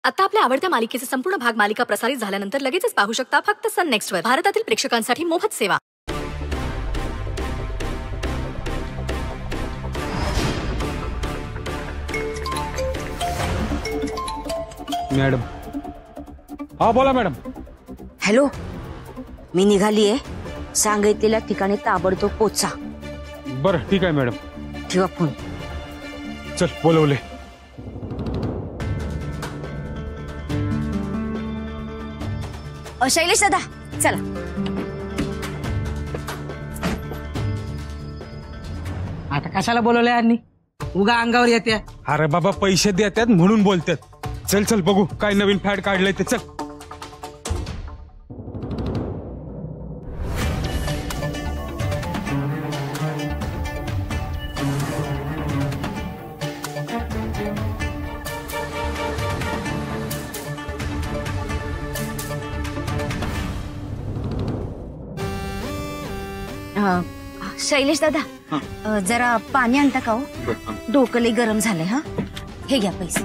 आता आपल्या आवडत्या मालिकेचे संपूर्ण भाग मालिका प्रसारित झाल्यानंतर लगेचच पाहू शकता फक्त सन नेक्स्ट वर. भारतातील प्रेक्षकांसाठी मोफत सेवा. मॅडम. हा बोला मॅडम. हॅलो, मी निघालीये. सांगितलेल्या ठिकाणी ताबडतोब पोचा. बरं ठीक आहे मॅडम. ठेवा फोन. चल बोलवले. शैलेश दादा चला. आता कशाला बोलवलंय यांनी? उगा अंगावर येते. अरे बाबा पैसे देतात म्हणून बोलतात. चल चल बघू काय नवीन फॅड काढलंय ते. चल. शैलेश दादा जरा पाणी आणता का हो? डोकं लई गरम झालंय. हा हे घ्या पैसे.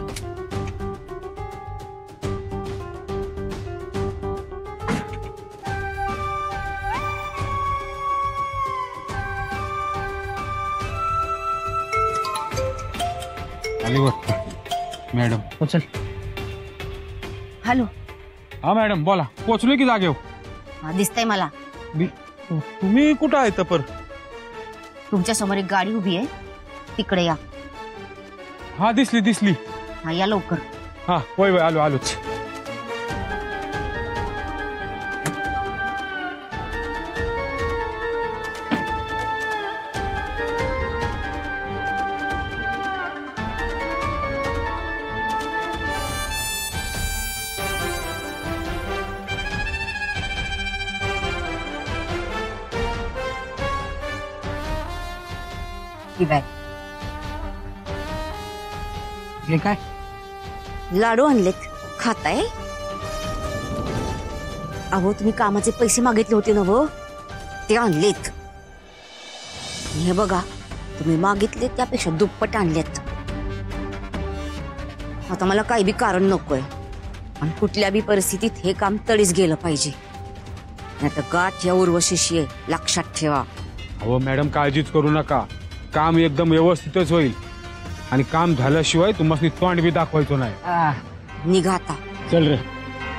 आली वाटतं मॅडम. चल. हॅलो. हा मॅडम बोला. पोचलोय की जागेवर. दिसतंय मला. तुम्ही कुठं आहे तपर? तुमच्या समोर एक गाडी उभी आहे, तिकडे या. हा दिसली दिसली. हा या लवकर. हा वय वय आलो आलोच. हे काय? लाडू आणलेत, खाताय? अहो तुम्ही कामाचे पैसे मागितले होते ना वो, ते आणलेत. हे बघा, तुम्ही मागितले त्यापेक्षा दुप्पट आणलेत. आता मला काही बी कारण नकोय, आणि कुठल्या बी परिस्थितीत हे काम तडीच गेलं पाहिजे. नाहीतर गाठ या उर्वशीशी आहे, लक्षात ठेवा. हो मॅडम काळजीच करू नका. काम एकदम व्यवस्थितच होईल. आणि काम झाल्याशिवाय तुम्हाला तोंड बी दाखवायचो नाही. निघा आता. चल रे.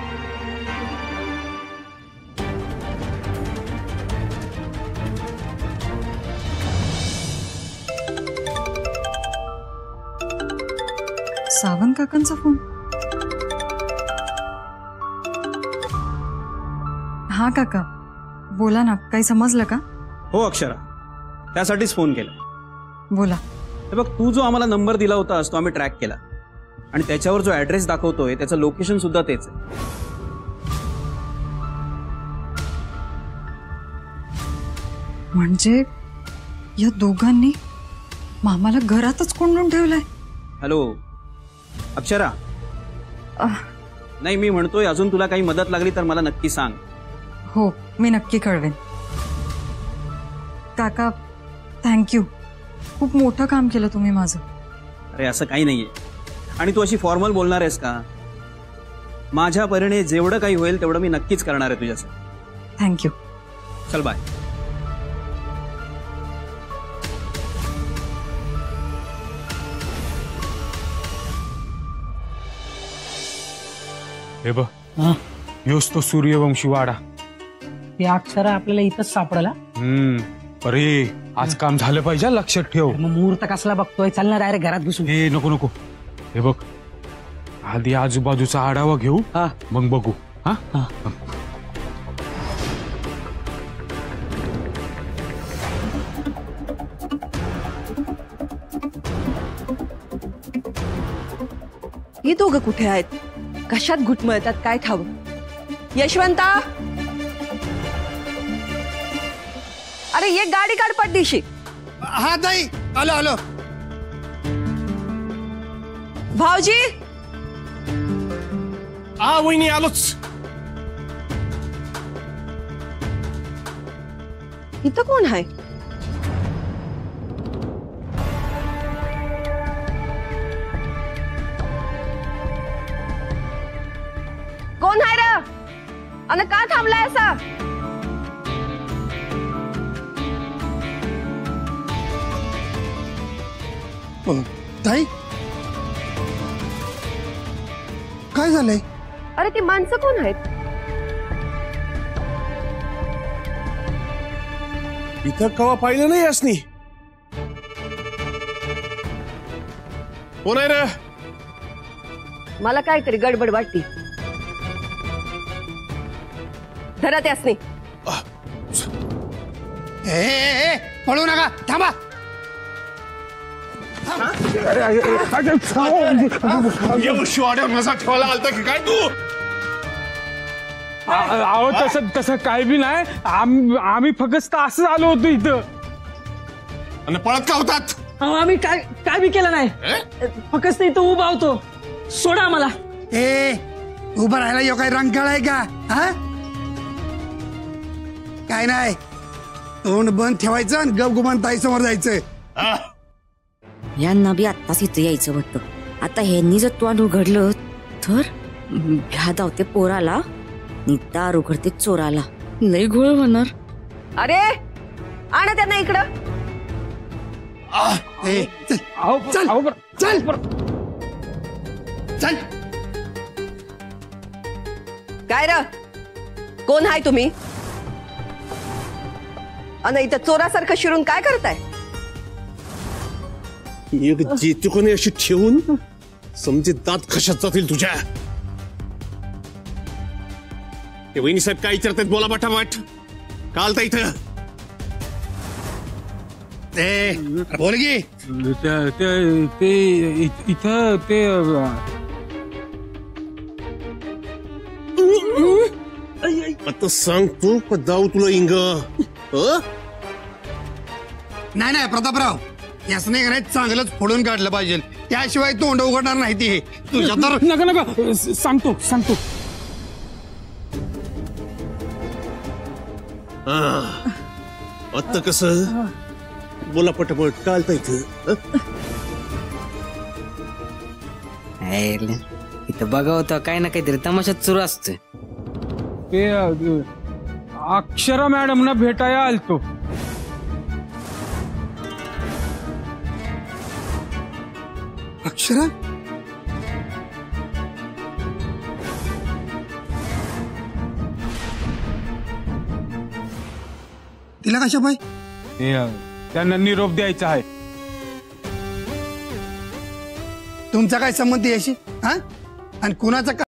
सावंत काकांचा फोन. हा काका बोला ना, काही समजलं का? हो अक्षरा, त्यासाठीच फोन केला. बोला. हे बघ, तू जो आम्हाला नंबर दिला होतास तो आम्ही ट्रॅक केला, आणि त्याच्यावर जो ऍड्रेस दाखवतोय त्याचं लोकेशन सुद्धा तेच आहे. म्हणजे या दोघांनी मामाला घरातच कोंडून ठेवलंय. हॅलो अक्षरा. नाही मी म्हणतोय, अजून तुला काही मदत लागली तर मला नक्की सांग. हो मी नक्की कळवेन. काका थँक्यू, खूप मोठं काम केलं तुम्ही माझं. अरे असं काही नाहीये, आणि तू अशी फॉर्मल बोलणार आहेस का? माझ्या परीने जेवढं काही होईल तेवढं मी नक्कीच करणार आहे तुझ्यासाठी. थँक्यू. चल बाय. हे बघ, योच तो सूर्यवंशी वाडा. ती अक्षरा आपल्याला इथंच सापडला. अरे आज काम झालं पाहिजे, लक्षात ठेव. मग मुहूर्त कसला बघतोय? चल ना डायरेक्ट घरात घुसू. हे नको नको. हे बघ, आधी आजूबाजूचा आढावा घेऊ, मग बघू. हा. ही दोघं कुठे आहेत? कशात घुटमळतात काय ठाऊ? यशवंता, अरे ये गाडी काढ पड्डीशी. हा ताई, आलो आलो. भाऊजी. हा वहिनी आलोच. इथं कोण आहे? आणि का थांबलाय असा? ताई काय झालंय? अरे ती माणसं कोण आहेत? इथं कवा पाहिलं नाही असनी. कोण आहे रे? मला काहीतरी गडबड वाटती. धरा त्यासनी. ए पळू नका, थांबा. शिवाड्या ठेवायला आलता की काय तू? अहो तसं तसं काय बी नाही. आम्ही फक्त असं आलो होतो इथं. आणि पळत का होतात? आम्ही काय काय बी केलं नाही. फक्त इथं उभा होतो. सोडा मला. ए उभं राहायला यो काय रंगकाळ आहे का? हा काय नाही, तोंड बंद ठेवायचं आणि गपगुमान ताई समोर जायचं. यांना बी आत्ताच इथं यायचं वाटतं. आता ह्यांनी जर तोंड उघडलं तर घ्या धावते पोराला आणि दार उघडते चोराला. लय घोळ होणार. अरे आणा त्यांना इकडं. ए चल अहो, चल चल. काय र? कोण हाय तुम्ही? आणि इथं चोरासारखं शिरून काय करताय? एक जेती कोणी अशी ठेवून समजे दात कशात जातील तुझ्या. ते वहिनी साहेब काय विचारतात बोला पाठापाठ. काल तर इथं ते बोल की. इथं ते आता सांग तू का जाऊ तुला इंग? नाही नाही प्रतापराव, यासने चांगलंच फोडून काढलं पाहिजे, त्याशिवाय तोंड उघडणार नाही ती तुझ्या तर. नका नका सांगतो. आता कस बोला पटपट. काल तर इथं इथं बघा होतं काही ना काहीतरी तमाशात सुरू असतोय. ते अक्षरा मॅडमना भेटायला आलतो. अक्षरा तिला कशा पाय? त्यांना निरोप द्यायचा आहे. तुमचा काय संबंध याशी? हा आणि कुणाचा